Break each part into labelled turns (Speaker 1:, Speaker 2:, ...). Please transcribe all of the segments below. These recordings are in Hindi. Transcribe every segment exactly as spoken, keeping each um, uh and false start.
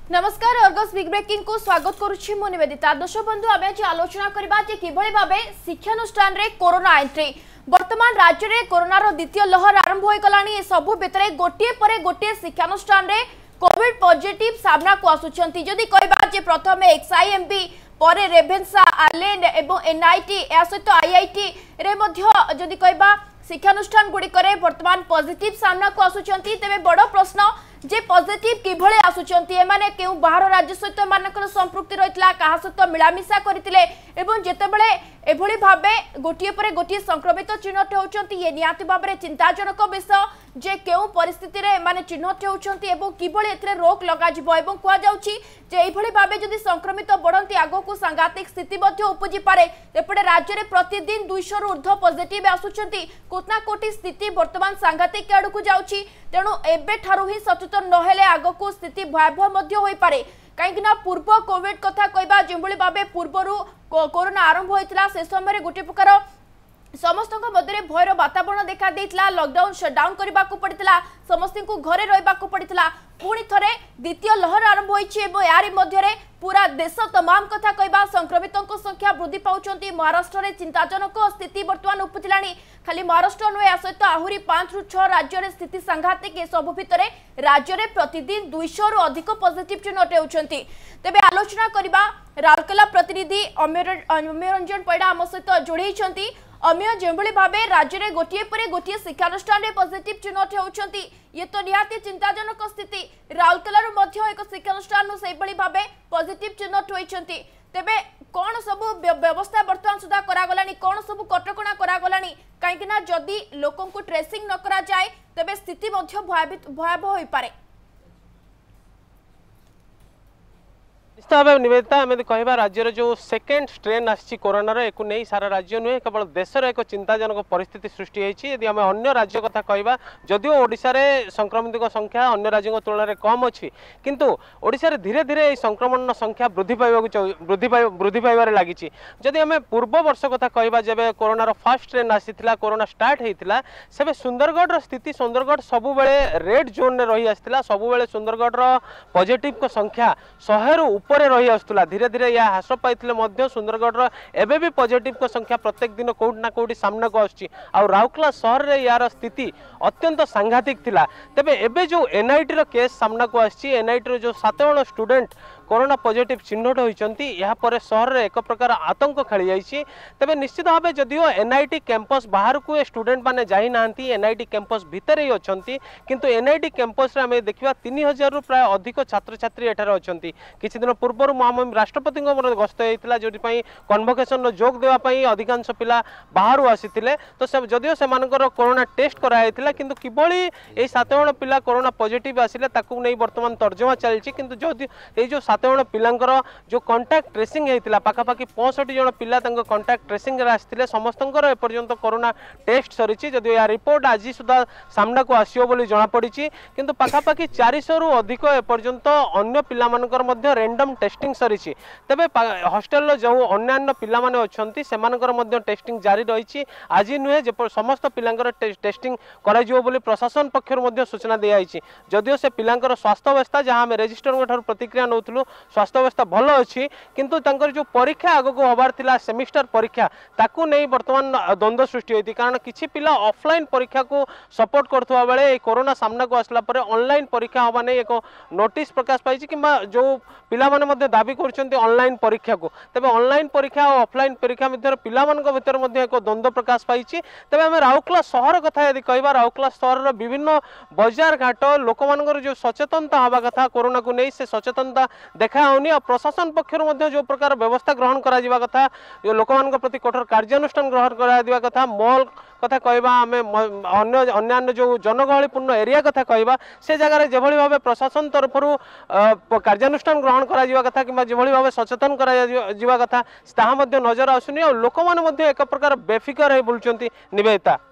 Speaker 1: नमस्कार अर्गस बिग ब्रेकिंग को स्वागत करुछि मु निवेदिता। दर्शक बंधु आमे आज आलोचना करबा जे किभଳି भाबे शिक्षानुष्ठान रे कोरोना एंट्री वर्तमान राज्य रे कोरोना रो द्वितीय लहर आरंभ होई गलानी। ए सबु भितरे गोटिए परे गोटिए शिक्षानुष्ठान रे कोविड पॉजिटिव सामना को आसुचंती। जदि कहबा जे प्रथमे एक्सआईएमबी परे रेभेन्सा आलेन एवं एनआईटी या सहित आईआईटी रे मध्य जदि कहबा शिक्षानुष्ठान गुडी करे वर्तमान पॉजिटिव सामना को आसुचंती। तेबे बड़ प्रश्न जे पॉजिटिव किभळे आसुचंती एमाने केउ बाहर राज्य सहित मानकर संपृक्ति रहितला काहा सहित मिलामिसा करथिले एवं जेतेबेले एभଳି भाबे गोटिए परे गोटिए संक्रमित चिन्हट होउचंती। ये नियाति भाबरे चिंताजनक विषय जे केउ परिस्थिति रे माने चिन्हट होउचंती एवं किभळे एथरे रोक लगा जिवो एवं कुआ जाउची जे एभଳି भाबे जदि संक्रमित बढंती आगो को सांघातिक स्थिति मध्ये उपजी पारे। एपडे राज्य रे प्रतिदिन दो सौ रु ऊर्ध्व पॉजिटिव आसुचंती। कोतना कोटी स्थिति वर्तमान सांघातिक आडू को जाउची। तेणु एबे ठारू ही सचेतन नहेले आगो को स्थिति भयावह मध्ये होई पारे। कहीं पूर्व कोविड कथा कहबा जेभଳି भाबे पूर्वरु कोरोना आरंभ होइतला से समय गोटे प्रकार समस्त मध्य भयर वातावरण देखा देइतला। लॉकडाउन शटडाउन करबा को पड़ितला, समस्त को घरे रहबा को पड़ितला। पुणी थरे द्वितीय लहर आरंभ होइछि एवं यारी मध्य रे पूरा देश तमाम कथा कहबा संक्रमितों संख्या वृद्धि पाउचंती। महाराष्ट्र रे चिंताजनक स्थिति वर्तमान उपजिलानी। खाली महाराष्ट्र नुहे सहित आहुरी पांच रु छह राज्य रे स्थिति सांघातिक। सब भितरे राज्य रे प्रतिदिन दो सौ रु अधिक पॉजिटिव चिन्हट होउचंती। तेबे आलोचना करबा राउरकेला प्रतिनिधि अम्यरंजन पैडा आम सहित जोड़ेइचंती। अम्य जेभଳି भाबे राज्य रे गोटिए परे गोटिए शिक्षानुष्ठान रे पॉजिटिव चिन्हट होउचंती, ये तो निहाती चिंताजनक स्थिति। राउरकेला रो मध्य एक शिक्षानुष्ठान नु सेभଳି भाबे पॉजिटिव चिन्हट होइचंती। तेबे कोन सब व्यवस्था वर्तमान सुधा करा गलानी, कोन सब कटकणा करा गलानी, काहेकि ना जदी लोकन को ट्रेसिंग न करा जाय तेबे स्थिति मध्य भयावह होई पारे।
Speaker 2: निश्चित भाव निवेदिता आम कहवा राज्यर जो सेकेंड स्ट्रेन आसी कोरोनार एक नहीं सारा राज्य नुहे केवल देशर एक चिंताजनक परिस्थिति सृष्टि होती। यदि आम अन्य राज्य कथा कहवा जदिओ ओडिशा रे संक्रमित संख्या अन्य राज्यों तुलन में कम अच्छी किंतु ओडिशा रे धीरे धीरे संक्रमण संख्या वृद्धि पाइबा वृद्धि वृद्धि पाइबार लगी। जदि आम पूर्व वर्ष कथा कहवा जब कोरोनार फर्स्ट स्ट्रेन आसीला कोरोना स्टार्ट होता से सुंदरगढ़ स्थिति सुंदरगढ़ सबु रेड जोन में रही आसाला। सबुबले सुंदरगढ़ पॉजिटिव संख्या शहे रु ऊपर रही आसुला। धीरे धीरे यह ह्रास पाई सुंदरगढ़ एबे भी पॉजिटिव संख्या प्रत्येक दिन कोउटी ना कोउटी सामना को आसुची। आ राउरकेला शहर रे यार स्थिति अत्यंत सांघातिक थिला। तेबे एबे जो एनआईटी रो केस सामना को आसची, एनआईटी रो जो सात जण स्टूडेंट कोरोना पॉजिटिव चिन्हट होइचंती या पर शहर रे एक प्रकार आतंक खेली जाइछि। तबे निश्चित भाव जदिओ एनआईटी कैंपस बाहर को स्टूडेंट माने जाई नांती, एनआईटी कैंपस भीतर ही अछंती किंतु एनआईटी कैंपस रे हमें देखिबा तीन हज़ार रु प्राय अधिक छात्र छात्री एठार अछंती। किछि दिन पूर्व माम राष्ट्रपति गस्त होता जो कन्वोकेशन जोग देवाई अधिकांश पिला बाहर आसीथिले। तो जदिओ से कोरोना टेस्ट कराइला किंतु किभଳି ए सात जण पिला कोरोना पॉजिटिव आसिले ताकू नहीं वर्तमान तर्जमा चलछि। किंतु जदि ए जो सात जण पिलांकर जो कांटेक्ट ट्रेसिंग होता पाखापाखि पैंसठ जन पिला कांटेक्ट ट्रेसिंग आसते समस्तंकर एपर्यंत कोरोना टेस्ट सरी। जदि या रिपोर्ट आज सुधा सामना को आसियो बोली जना पड़ी किंतु पाखापाखि चार सौ रु अधिक एपर्यंत अन्य पिला मानकर मध्य रैंडम टेस्टिंग सरी। तेबे हॉस्टेल जो अन्य पिला माने अछंती सेमानकर मध्य टेस्टिंग जारी रही। आज नुहे समस्त पिलांकर टेस्टिंग करा जिवो बोली प्रशासन पक्षर मध्य सूचना दिया। जदिओ से पिलांकर स्वास्थ्य अवस्था जहां आम रेजिस्टर ठार प्रतिक्रिया नौथुलु स्वास्थ्य अवस्था भल अच्छी किंतु तांकर जो परीक्षा आगक हबार थिला सेमिस्टर परीक्षा ताकू नहीं वर्तमान द्वंद्व सृष्टि होती। कारण किछि पिला ऑफलाइन परीक्षा को सपोर्ट करथुवा बेले कोरोना सामना को आसला परे ऑनलाइन परीक्षा हबा नै एक नोटिस प्रकाश पाइछि किंबा जो पिला माने मध्य दाबी करछन्ती ऑनलाइन परीक्षा को। तबे ऑनलाइन परीक्षा और ऑफलाइन परीक्षा मध्य पिला मानक भीतर मध्य एक द्वंद्व प्रकाश पाइछि। तबे हम राउरकेला शहर कथा यदि कहबा राउरकेला शहर विभिन्न बाजार घाट लोक मानकर जो सचेतनता हवा कथा कोरोना को नहीं से सचेतनता देखा होनी। और प्रशासन पक्षर मध्य जो प्रकार व्यवस्था ग्रहण करा जिवा कथा जो लोक मानक प्रति कठोर कार्यानुष्ठान ग्रहण करा दिवा कथा मॉल कथा कहबा आमे अन्य अन्य जो जनगहलीपूर्ण एरिया कथा कहबा से जगह जेभଳି भाबे प्रशासन तरफरु कार्यानुष्ठान ग्रहण करा जिवा कथा किंबा जेभଳି भाबे सचेतन करा जिवा कथा ताहा मध्य नजर आसुनी। और लोक माने मध्य एक प्रकार बेफिकर हे बुलचंती निवेदिता।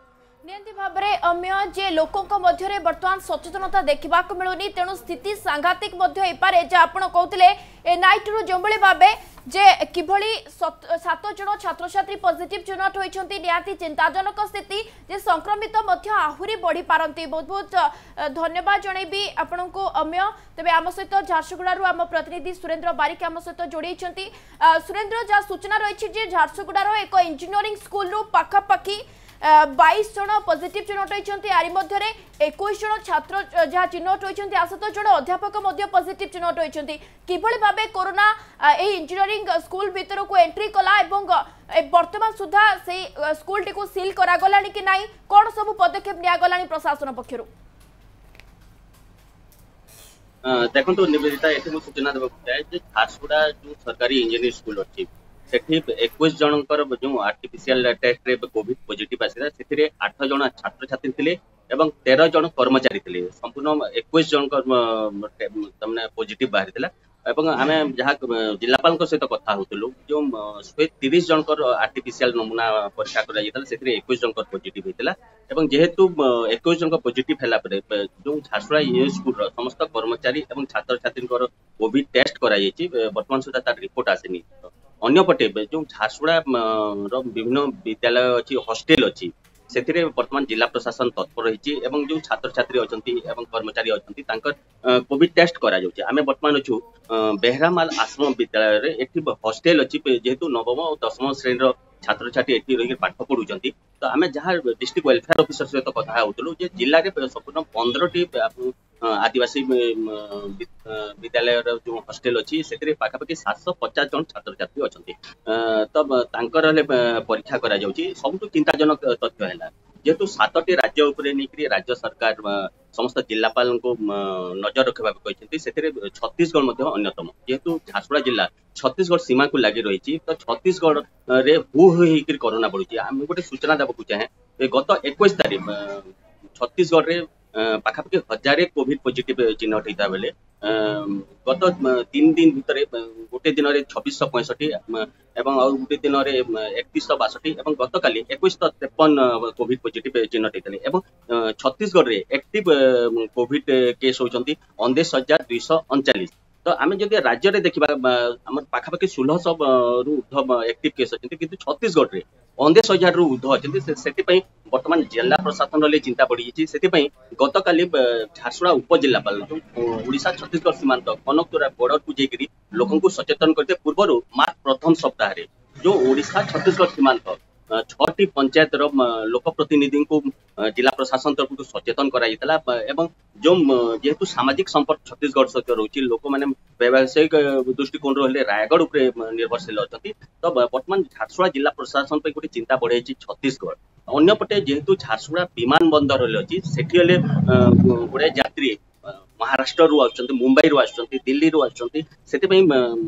Speaker 1: नियंती भाबरे अम्य जे लोकों मध्य बर्तमान सचेतनता देखा मिलूनी तेणु स्थिति सांघातिक पारे जे आप कहते एनआईटी रु जो भावे जे किभली सात जन छात्र छात्री पॉजिटिव चिन्हट होती निहाती चिंताजनक स्थिति जे संक्रमित आहुरी बढ़ी पारती। बहुत बहुत धन्यवाद जनइबी आपण को अम्य। तेज आम सहित झारसुगुड़ू आम प्रतिनिधि सुरेंद्र बारिक आम सहित जोड़ी सुरेंद्र जहाँ सूचना रही झारसुगुड़ार एक इंजीनियरिंग स्कूल रु पाखापाखि बाईस जन पॉजिटिव चिन्हट होती यारी मध्य इक्कीस जन छात्र जहाँ चिन्हट होती आसत जन अध्यापक पॉजिटिव चिन्हट होती किभली भाबे कोरोना ए इंजीनियरिंग स्कूल भीतर को एंट्री कला एवं वर्तमान सुधा से स्कूल टी को सील करागला कि नहीं कौन सब पदक्षेप निगला प्रशासन पक्षर
Speaker 3: देखो निवेदिता ये सूचना देवा चाहे झारसुगुड़ा जो सरकारी इंजीनियरिंग स्कूल अच्छी सेठी इक्कीस जनकर जो आर्टिफिशियल टेस्ट रे कोविड पॉजिटिव आसिला से आठ जन छात्र छात्री थिले एवं तेरह जन कर्मचारी थिले संपूर्ण इक्कीस जनकर तमने पॉजिटिव बाहरी थिला एवं आमे जहाँ जिलापाल सहित कथा होतलु जो शहे तीस जनकर आर्टिफिशियल नमूना परीक्षा करा से इक्कीस जनकर पॉजिटिव होता एवं जेहेतु इक्कीस जन पॉजिटिव है जो झारसुगुड़ा ये स्कूल समस्त कर्मचारी एवं छात्र छात्री कोविड टेस्ट करा वर्तमान सुधा तार रिपोर्ट आसेनी। अन्यपटे जो झारसुगुड़ा विभिन्न विद्यालय अच्छी हॉस्टेल अच्छी से वर्तमान जिला प्रशासन तत्पर रही जो छात्र छात्री अच्छा कर्मचारी अच्छा कोविड टेस्ट करा आमे वर्तमान अच्छु बेहरामाल आश्रम विद्यालय एटी हॉस्टेल अच्छी जेहेतु नवम और दशम श्रेणी छात्र छात्री एटी रही पाठ पढ़ुं तो आमे जहाँ डिस्ट्रिक्ट वेलफेयर ऑफिसर सहित कथा होतलु जे जिले में संपूर्ण पंद्रह टी आदिवासी विद्यालय जो हॉस्टेल अच्छी से पाखापाखि सात सौ पचास जन छात्र छात्री अच्छा तब तांकर परीक्षा करा सबुठ चिंताजनक तथ्य है जेहेतु सातटी राज्य उपरे नहीं राज्य सरकार समस्त जिलापाल को नजर रखा से छत्तीसगढ़ अन्यतम जेहेतु झारसुगुड़ा जिला छत्तीसगढ़ सीमा को लगी रही तो छत्तीसगढ़ रे हु होकर कोरोना बढ़ुची आम गोटे सूचना देवाक चाहे गत इक्कीस तारीख छत्तीसगढ़ रे पाखापाखि हजार कोविड पॉजिटिव चिन्हट होता बेले गत तीन दिन भितर गोटे दिन में छब्बीस पैंसठी एवं गोटे दिन में एकतीस बासठी और गत काली इक्कीस तेपन कोविड पॉजिटिव चिन्हट होते हैं छत्तीसगढ़ रे एक्टिव कोविड केस होती उन्नीस हजार दुईश अड़चाश तो आम जब राज्य में देखा आम पाखापाखि षोलह सौ रु ऊर्ध एक्टिव केस अच्छे कि छत्तीसगढ़ में उन्नीस हजार रु ऊर्ध अच्छे से वर्तमान जिला प्रशासन चिंता बढ़ी से गत काली झारसुगुड़ा उपजिलापाल जो ओडिशा छत्तीसगढ़ सीमांत कनकतोरा बॉर्डर को जाकर लोक को सचेतन करते पूर्व मार्च प्रथम सप्ताह जो ओडिशा छत्तीसगढ़ सीमांत छटी पंचायत लोक प्रतिनिधि को जिला प्रशासन तरफ सचेतन कराइला एवं जो जेहेतु सामाजिक संपर्क छत्तीसगढ़ सहित रोचे लोक मैंने व्यावसायिक दृष्टिकोण रही रायगढ़ उपर निर्भरशील अच्छा तो बर्तमान झारसुगुड़ा जिला प्रशासन पर गोटे चिंता बढ़ाई छत्तीसगढ़ अन्यपटे जेहेतु झारसुगुड़ा विमान बंदर अच्छी से गोटे यात्री महाराष्ट्र रु आसुच्चंती मुंबई रु आसुच्चंती दिल्ली रु आसुच्चंती सेति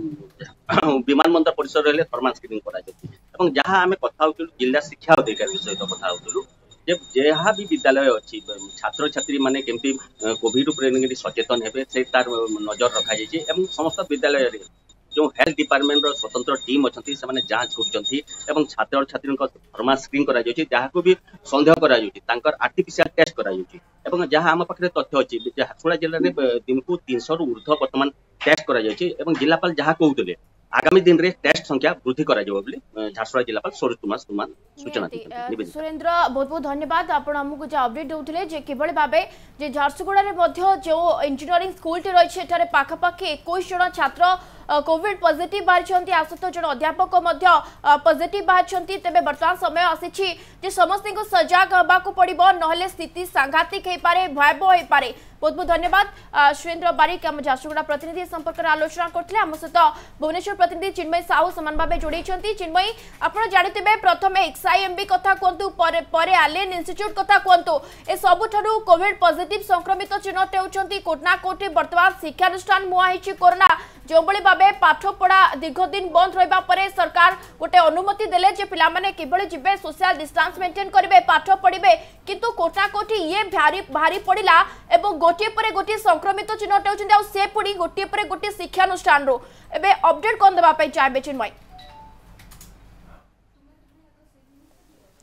Speaker 3: विमान बंदर परिसर रहे थर्माल स्क्रीनिंग करा जाउछि एवं जहाँ आमे कथा होतलु जिला शिक्षा अधिकारी सहित कथा होतलु जे जहाँ भी विद्यालय अच्छी छात्र छात्री माने केमती कोविड उपर सचेतन हेबे से तार नजर रखा जाइछि एवं समस्त विद्यालय रे जो हेल्थ डिपार्टमेंट रो स्वतंत्र टीम अच्छी से जांच कर छात्र छात्री थर्माल स्क्रीन करा जहाँ को भी सन्देह कर आर्टिफिशियल टेस्ट करा जहाँ आम पाखे तथ्य अच्छी झारसुगुड़ा जिले में दिन को तीन सौ रु ऊर्ध बर्तमान टेस्ट करा जिलापाल जहाँ कहते आगामी दिन रे टेस्ट संख्या वृद्धि करा जाबो बोली झारसुगुड़ा जिलापाल सरोज कुमार सुमान सूचना
Speaker 1: सुरेंद्र बहुत बहुत धन्यवाद आपण हमकु जे अपडेट दोउथिले जे केवल भाबे जे झारसुगुड़ा रे मध्य जो इंजीनियरिंग स्कूल टी रही एठारे पाखापाखि इक्कीस जन छात्र कोविड पॉजिटिव बाहरी आसत जन अध्यापक पॉजिटिव बाहरी तेज बर्तमान समय आसी समस्त को सजग होगा पड़ो ना स्थिति सांघातिक हो पारे भयावह हो पारे। बहुत बहुत धन्यवाद सुरेंद्र बारिक आम झारसुगुड़ा प्रतिनिधि संपर्क में आलोचना करते आम सहित भुवनेश्वर प्रतिनिधि चिन्मयी साहू सामान भाव जोड़ी चिन्मयी आप जानते प्रथम एक्सआईएमबी कथा कहतु आलियन इंस्टीट्यूट कथा कहतु ए सबुठारु कोविड पॉजिटिव संक्रमित चिन्हट होती कोटना कोटी बर्तमान शिक्षानुष्ठान मुहाई कोरोना जो भावे पाठ पढ़ा दीर्घ दिन बंद रहा पर सरकार गोटे अनुमति देले जे पिला माने किभली जिबे सोशल डिस्टेंस मेंटेन करिवे पाठ पढ़िबे किंतु कोटा कोटी ये भारी भारी पड़िला एवं गोटे पर गोटे संक्रमित चिन्हट होउछन आ से पुडी गोटे पर गोटे शिक्षानुष्ठान रो एबे अपडेट कोन देबा पई चाहबे चिन्मय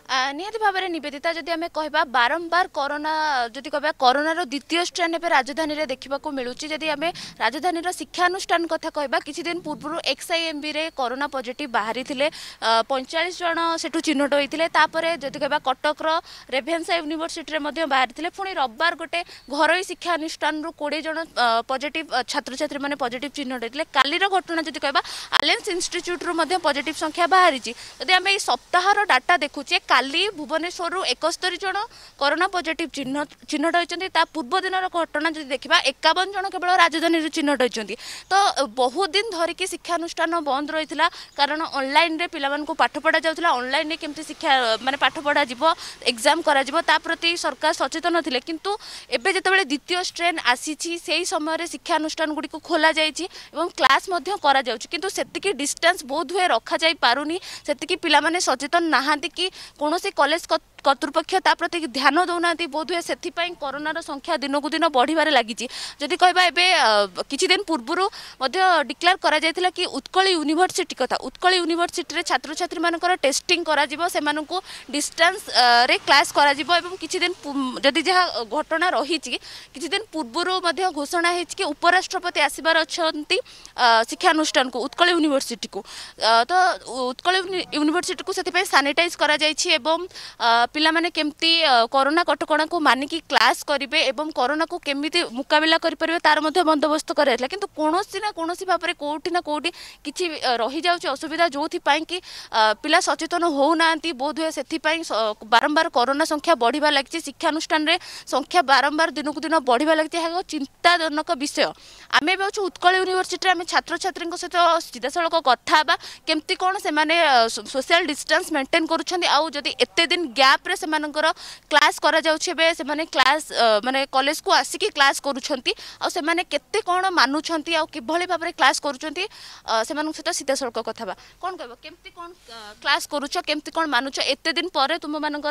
Speaker 1: निहाती भाव में निवेदिता जदि आम कह बारंबार कोरोना जदि कह कोरोनार द्वितीय स्ट्रेन एवं राजधानी में देखा मिलूँ जदि आम राजधानी शिक्षानुष्ठान कथा कहबा किछि दिन पूर्व एक्सआईएमबी रे कोरोना पॉजिटिव बाहरी थिले पैंतालीस जन सेठू चिन्हट होते जदि कह कटकर रेभेन्सा यूनिवर्सिटी रे मध्य बाहरी थिले पुणी रविवार गोटे घरोई शिक्षानुष्ठान कोड़े जन पॉजिटिव छात्र छात्री मैंने पॉजिटिव चिन्हट होते कालीर घटना जदि कह आलेन्स इंस्टीट्यूट रु मध्य पॉजिटिव संख्या बाहरी जदि आम ये सप्ताहर डाटा देखुचे काली भुवनेश्वर एकस्तरी जन कोरोना पॉजिटिव चिन्ह चिन्हट होती पूर्व दिन घटना जब देखा एकावन जन केवल राजधानी चिन्हट होती तो बहुत दिन धरिकी शिक्षानुष्ठान बंद रही है कारण ऑनलाइन रे पिला मानकु पाठ पढ़ा जाउथला ऑनलाइन रे केमती शिक्षा माने पाठ पढ़ा जिवो एग्जाम करा जिवो ता प्रति सरकार सचेतन थिले किंतु एबे जेतेबेले द्वितीय स्ट्रेन आसीछि सेही समय रे शिक्षानुष्ठान गुडी को खोला जाइछि एवं क्लास मध्य करा जाउछि किंतु सेतिकी डिस्टेंस बहुत हुए रखा जाई पारुनी सेतिकी पिला माने सचेतन नाहांती कि कोनोसी कॉलेज कर्तृपक्ष ता प्रति ध्यान दौना बहुत हुए से कोरोनार संख्या दिन को दिन बढ़िबार लगी जदि कहबा एबे किछि दिन पूर्व डिक्लेयर करा जायतिला कि उत्कल यूनिवर्सिटी कथा उत्कल यूनिवर्सिटी रे छात्र छात्री मानकर टेस्टिंग करा जिवो सेमानकु डिस्टेंस रे क्लास करा जिवो एवं किछि दिन जदि जहा घटना रही किछि दिन पूर्व घोषणा है कि उपराष्ट्रपति आसबार अछंती शिक्षानुष्ठान को उत्कल यूनिवर्सिटी को तो उत्कल यूनिवर्सिटी को सेति सानिटाइज करा जायछि एवं पिला माने केमती कोरोना कटकणा को मानिकी क्लास करेंगे एवं कोरोना को केमिति मुकाबिला करें तार मध्य बंदोबस्त कराइला किंतु कोनोसी ना कोनोसी भाव में कोठी ना कोठी किछि रही जाउछि असुविधा जोथि पई कि पिला सचेतन हो नांती बोध हुए सेथि पई बारंबार कोरोना संख्या बढ़िबा लागछि शिक्षानुष्ठान रे संख्या बारंबार दिन को दिन बढ़िबा लागछि हा चिंताजनक विषय आमे बाछु उत्कल यूनिवर्सिटी आमे छात्र छात्री सहित सीधा सड़क कथा बा केमती कोन से माने सोशल डिस्टेंस मेंटेन करूछन्ती आउ जदि एते दिन गैप रे सेमानकर क्लास करा जाउछि बे से माने क्लास माने कॉलेज को आसिकी क्लास करूछन्ती आ से माने केते कोन मानुछन्ती आ किभଳି भाबरे क्लास करूछन्ती सेमान सहित सीधा सड़क कथा बा कोन कहबो केमती कोन क्लास करूछ केमती कोन मानुछ एते दिन परे तुम मानकर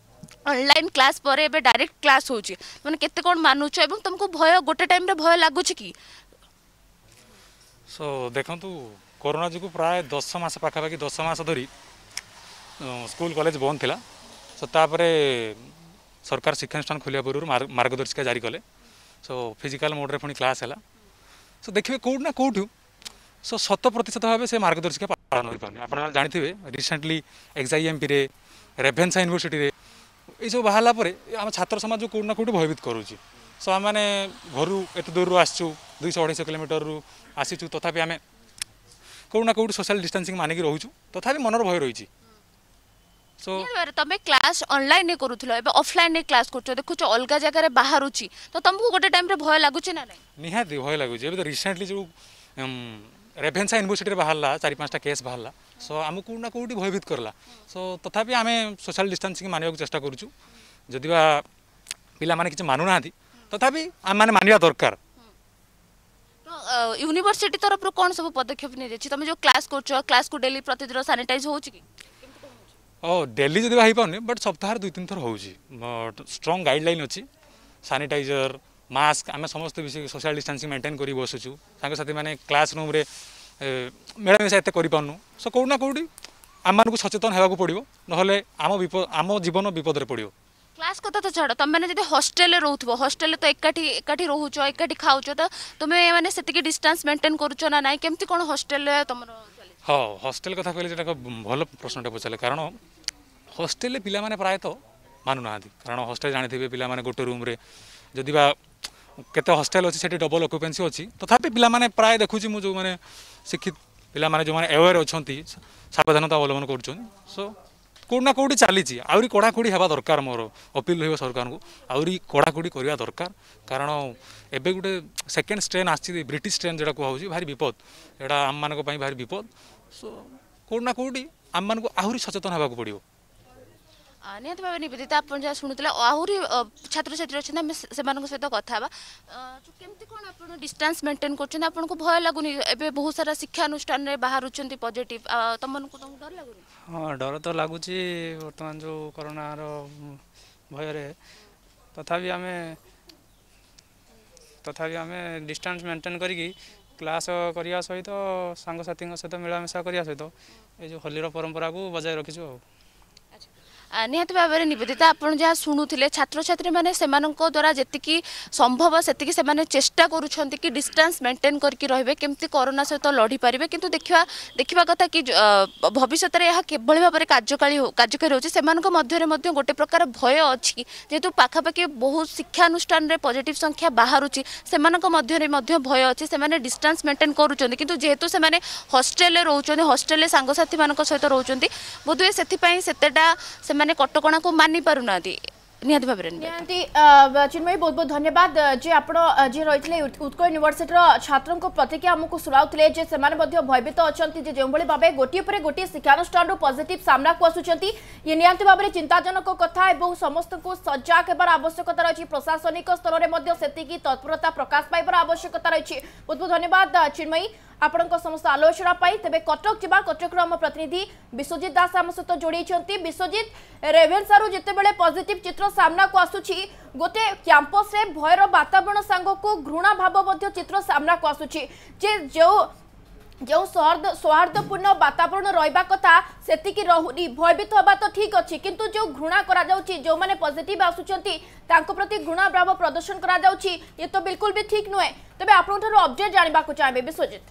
Speaker 1: ऑनलाइन क्लास पर एबे डायरेक्ट क्लास होउछि माने केते कोन मानुछ एवं तुमको भय गोटे टाइम रे भय लागुछि की
Speaker 4: सो देखंतु कोरोना जो प्राय दस मास पाखापाखि दस मास धरी स्कूल कॉलेज बंद थिला सो तापरे सरकार शिक्षानुष्ठान खोलिया पूर्व मार्गदर्शिका जारी कले सो फिजिकल मोड रे पुणी क्लास है सो देखिए कौट ना कौटू सो शत प्रतिशत भाव से मार्गदर्शिका पालन हो पारे आप जानते रिसेंटली एक्सआईएमपी रे रेभेन्सा यूनिवर्सिटी रे ये सब बाहर पर आम छात्र समाज कौट ना कौट भयभीत करुच्ची सो आम मैंने घर एत दूर आसचु दुईश अढ़ाई किलोमीटर रु आसीचु तथापि आम कौट ना कौट सोशल डिस्टेंसिंग मानिक रोचु तथापि मनर भय रही सो
Speaker 1: तमे क्लास ऑनलाइन ने करूथलो एबे ऑफलाइन ने क्लास करछो देखुछो अलगा जगह रे बाहरुची तो तुमको गोटे टाइम रे भय लागुची ना नहीं
Speaker 4: निहाती भय लागुची एबे तो रिसेंटली जो रेभेन्सा यूनिवर्सिटी रे बाहरला चार पांचटा केस बाहरला सो हमको ना कोठी भयभीत करला सो तथापि आमे सोशल डिस्टेंसिंग मानिया को चेष्टा करूछु जदि बा पिला माने किछ मानु नाथि तथापि आम माने मानिया दरकार
Speaker 1: तो यूनिवर्सिटी तरफ रो कोन सब पदक्षेप नै जेछि तमे जो क्लास करछो क्लास को डेली प्रतिदिन सैनिटाइज होउची की
Speaker 4: ओ डेली जदि हो पाने बट सप्ताह दुई तीन थर हो स्ट्रॉन्ग गाइडलाइन अच्छी सैनिटाइजर मास्क आम समस्त विषय सोशल डिस्टेंसिंग मेंटेन कर बसुचु साथी मैंने क्लास रूम रे मिलामिशा एत करूँ सो कौट ना कौटी आम मानक सचेतन होगा पड़ो ना आम विपद आम जीवन विपद में पड़ो
Speaker 1: क्लास कथा तो छाड़ तुम मैंने हॉस्टेल रोथबो हॉस्टेल तो एकाठी एकाठी रोच एकाठी खाऊच तो तुम्हें मैंने से डिस्टेंस मेंटेन करूछ ना ना केमती कौन हॉस्टेल तुम
Speaker 4: हाँ हॉस्टेल कथा कहले भल प्रश्नटे पचारे कारण हॉस्टेल पिला माने प्रायतः मानु ना कारण हॉस्टेल जानी पिला माने गोटे रूम रे जदि बा केते हॉस्टेल अच्छी से डबल ऑक्युपेंसी अच्छी तथापि पिला माने प्राय देखुची मु जो माने शिक्षित पिला माने जो माने अवेयर अछंती सावधानता अवलंबन करूछन सो कौट ना कौटी चली आहरी कड़ाकड़ी हवा दरकार मोर अपील रही सरकार को आहरी कड़ाकड़ी करवा दरकार कारण एबे गोटे सेकेंड स्ट्रेन आसी ब्रिटिश स्ट्रेन जोटा कहूँ भारी विपद एटा आम मान भारी विपद सो कौट ना कौटी आम मान को आहरी सचेतन होगा पड़ो
Speaker 1: निहत भाव निवेदिता आप जहाँ शुणुले आहरी छात्र छात्री अच्छे से सहित कथा केमती कौन आप डिस्टेंस मेंटेन कर भय लगुनि एबे बहुत सारा शिक्षानुष्ठान रे बाहर पॉजिटिव तुमको तुमको डर लगुनि
Speaker 5: हाँ डर तो लगुच बर्तमान जो कोरोना भय तथापि आम तथापि आम डिस्टेंस मेंटेन करी क्लास करने सहित सांगसाथी सहित मिलामिशा करने सहित ये जो होलीर परंपरा को बजाय रखीचु।
Speaker 6: निहाती भाव में निवेदिता आप जहाँ शुणुले छात्र छात्री मैंने द्वारा जी संभव से चेष्टा करुँच कि डिस्टेंस मेंटेन करके रे केमती कोरोना सहित लड़ी पारे कि देखा देखा कथा कि भविष्य में यह किभली भाव में कार्यकारी कार्यकारी होती गोटे प्रकार भय अच्छी जेहेतु पाखापाखि बहुत शिक्षानुष्ठान में पॉजिटिव संख्या बाहर से भय अच्छी से डिस्टेंस मेंटेन करुँच किंतु जेहेतु से हॉस्टेल रोचे हॉस्टेल सांगसाथी मान सहित रोचे बोधे से मैंने कटकणा को मानि पारुना निहाती भाव
Speaker 1: निहाती चिन्मयी बहुत बहुत धन्यवाद जे आपण जे रही उत्कल यूनिवर्सिटी छात्रों प्रतिक्रिया आमको शुणाउले जे से भयभीत अच्छा जो भाव गोटे पर गोटे शिक्षानुष्ठान पॉजिटिव सामना को आसुंच ये निहाती भाव में चिंताजनक कथा और समस्त को सजग होबार आवश्यकता रही प्रशासनिक स्तर में से तत्परता प्रकाश पाइबार आवश्यकता रही बहुत बहुत धन्यवाद चिन्मयी आपण समस्त आलोचना तेरे कटक जा कटक आम प्रतिनिधि विश्वजित दास आम सहित जोड़ी विश्वजित रेभेन्सारू जितेबाला पॉजिटिव चित्र सामना को आसुची गोटे कैंपस रे भयर वातावरण सांग को घृणा भाव चित्र सामना को आसुची जे जो जो सौहार्द सौहार्दपूर्ण वातावरण रहा कथा सेतिकी रहुनी भयभीत हवा तो ठीक अच्छी किंतु जो घृणा करा जाउची जो माने पॉजिटिव आसुचंती तांको प्रति घृणा भाव प्रदर्शन करा जाउची ये तो बिल्कुल भी ठीक नुहे तबे आपन अपडेट जानबा को चाहे विश्वजित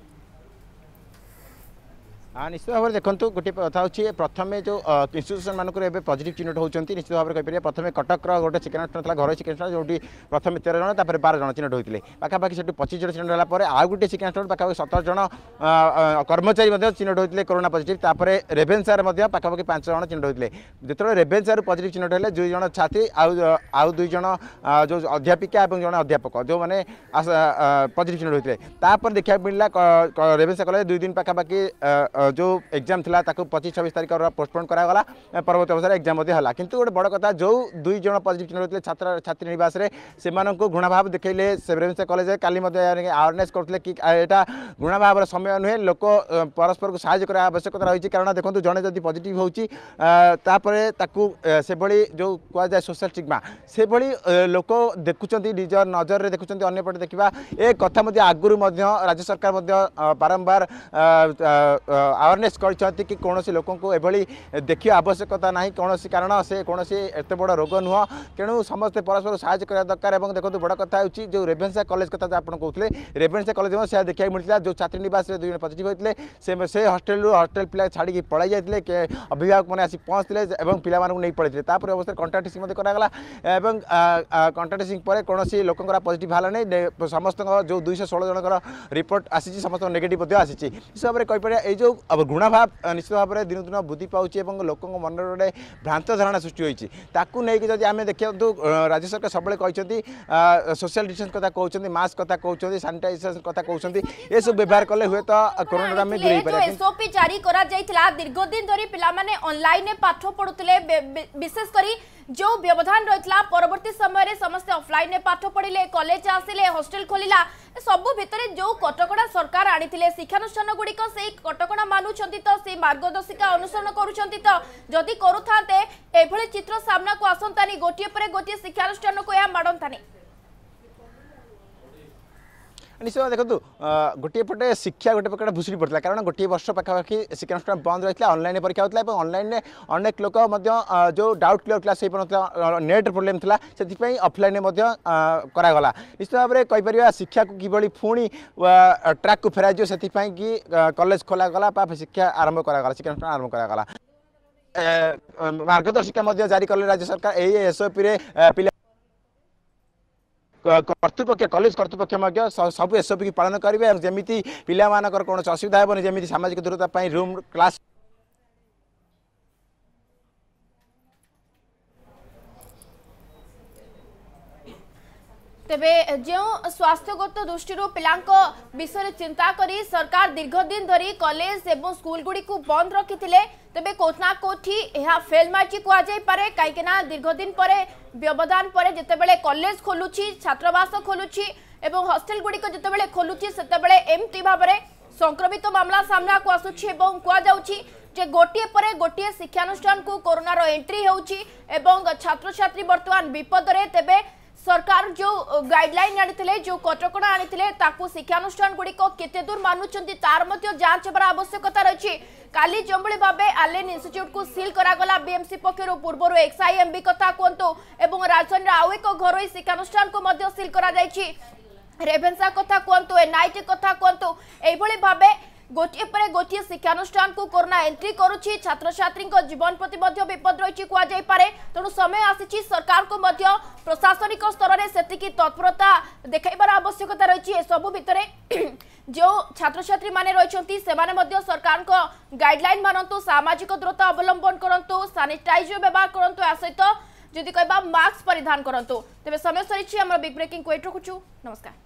Speaker 7: हाँ निश्चित भाव में देखो गोटे कथा हूँ प्रथम जो इन्स्टिट्यूशन मानक पॉजिटिव चिन्हट होती निश्चित भाव में कहीपर प्रथम कटक गोटे शिक्षानुष्ठान था घर शिक्षानुष्ठान जो प्रथम तेरह जन तापर बारह जन चिन्हट होते पाखापाखि से पच्चीस जन चिन्हट होगापर आउ गोटे शिक्षानुष्ठान पाखापाखि सतर जन कर्मचारी चिन्हट होते कोरोना पॉजिटिव तापर रेभेन्सार पाखापाखि पांच जन चिन्हट होते जो रेभेन्सार पॉजिटिव चिन्हट है दुई जन छात्री आउ दुई जन जो अध्यापिका और जन अध्यापक जो मैंने पॉजिटिव चिन्हट होते तापर देखा मिलला रेभेन्सा कॉलेज दुई दिन पाखापाखि जो एग्जाम थिला ताको पच्चीस छब्बीस तारीख पोस्टपोन करागला परवर्त अवसर एग्जाम है किंतु गोटे बड़ कथा जो दुई जन पॉजिटिव चिन्ह होते छात्र छात्री निवास रे से घृणा भाव देखले रेभेन्सा कॉलेज काली अवेयरनेस करते कि यहाँ घृणा भाव समय नुहे लोक परस्पर को साहाय्य करा आवश्यकता रही कारण देखो जड़े जब पॉजिटिव होभली जो कहुए सोशल स्टिग्मा से भली लोक देखुं निज नजर में देखुं अंपटे देखा ए कथा आगुरी राज्य सरकार बारंबार अवेयरनेस करछथि कि कौनसी लोक को एभली देखिए आवश्यकता नहीं कौन कारण से कौन एत बड़ रोग नुह तेणु समस्ते परस्पर साहाय्य करा दरकार और देखो बड़ कथा हो जो रेभेन्सा कॉलेज कथा आप कहते रेभेन्सा कॉलेज से देखा मिलता जो छात्री निवास दुई जन पॉजिटिव होते से हॉस्टेल हॉस्टेल पिला छाड़ी पलाई जाते अभिभावक मैंने आसी पहुँचते और पिला नहीं पड़े अवस्था कंटाक्ट ट्रेसिंग करागला कंटाक्ट ट्रेसिंग पर कौन लोक पॉजिटिव बाहर नहीं समस्त जो दुईश षोल जन रिपोर्ट आसी समस्त नेगेटिव आसी हिसाब से कहीपर जो अब घृणा भाव निश्चित भाव में दिन दिन वृद्धि पाँच और लोक मन गोटे भ्रांत धारणा सृष्टि होती आम देखिए राज्य सरकार सब कहते सोशल डिस्टेंस कथा कहते मास्क कथा कहते सानिटाइजेशन कथा कहते ये सब व्यवहार कले हुए तो कोरोना में दूर
Speaker 1: जो एसओपी जारी करा जायतिला दीर्घ दिन धरी पिला माने ऑनलाइन पाठ पढुतले विशेष करी जो व्यवधान रही परवर्ती समय समस्त ऑफलाइन में पाठ पढ़िले कॉलेज आसिले हॉस्टेल खोलिला सबु भितरे जो कटकणा सरकार आनी शिक्षानुष्ठान गुड़िक से कटकणा मानुछंती तो से मार्गदर्शिका अनुसरण करुछंती तो जदि करुथांते एभली चित्र सामना को आसंतानी गोटिए पर गोटिए शिक्षानुष्ठान को या माडंतानी
Speaker 7: निश्चित देखो गोटे पटे शिक्षा गोटे प्रकार भूसुड़ी पड़ता कारण गोटे वर्ष पाखापाखि शिक्षानुष्ठान बंद रही है ऑनलाइन परीक्षा होता है ऑनलाइन अनेक लोक जो डाउट क्लियर क्लास हो पार नेट प्रोब्लेम था से ऑफलाइन करागला निश्चित भाव में कहीपर शिक्षा को किभली पुणी ट्रैक को फेर से कि कॉलेज खोलागला शिक्षा आरंभ करागला शिक्षानुष्ठान आरंभ करागला मार्गदर्शिका जारी कले राज्य सरकार यही एसओपी पिला कर्तृपक्ष कॉलेज कर्तृपक्ष सब एसओपी की पालन करेंगे और जमी पिला कौन असुविधा हेनी जमी सामाजिक दूरता रूम क्लास
Speaker 1: तेबे जो स्वास्थ्यगत दृष्टि पिलांको विषय चिंता करी सरकार दीर्घ दिन धरी कॉलेज एवं स्कूल गुड़ी को बंद रखी तेबे कोठना कोठी यह फेल मार्ची कह जाई पारे कहीं दीर्घ दिन पर व्यवधान पर जितेबेले कॉलेज खोलुची छात्रावास खोलुची एवं हॉस्टेल गुड़ी को जितेबेले खोलुची सेतेबेले एमती भाव में संक्रमित मामला सामना को आसुची एवं कह जाउची जे गोटिए पर गोटिए शिक्षानुष्ठान को कोरोनार एंट्री होउची एवं छात्र छात्री वर्तमान विपद रे तेबे सरकार जो गाइडलाइन आनी जो कटकणा आनी शिक्षानुष्ठान गुड़िक केते दूर मानुंट तार जांच होबार आवश्यकता रही। काली जंबली भाव आलेन इन्स्टिट्यूट को सील करागला बीएमसी पक्षर पूर्व एक्सआईएमबी कथा कहतु और राजधानी आउ एक घर शिक्षानुष्ठान को सील करा रेभेन्सा कथा कहतु एनआईटी कथा कहतु यही भाव गोटे पर गोटे शिक्षानुष्ठान को कोरोना एंट्री करुच्ची छात्र छात्री जीवन प्रति विपद रही कहुपे तेणु समय आसी सरकार को प्रशासनिक स्तर में से तत्परता देखाइबार आवश्यकता रही। सबू भितर जो छात्र छात्री माने रही सरकार गाइडलाइन मानतु सामाजिक दूरता अवलंबन करूँ सानिटाइजर व्यवहार करूँ या सहित जदि कहबा मास्क परिधान करूँ। तेज समय सरी बिग ब्रेकिंग को रखुचु। नमस्कार।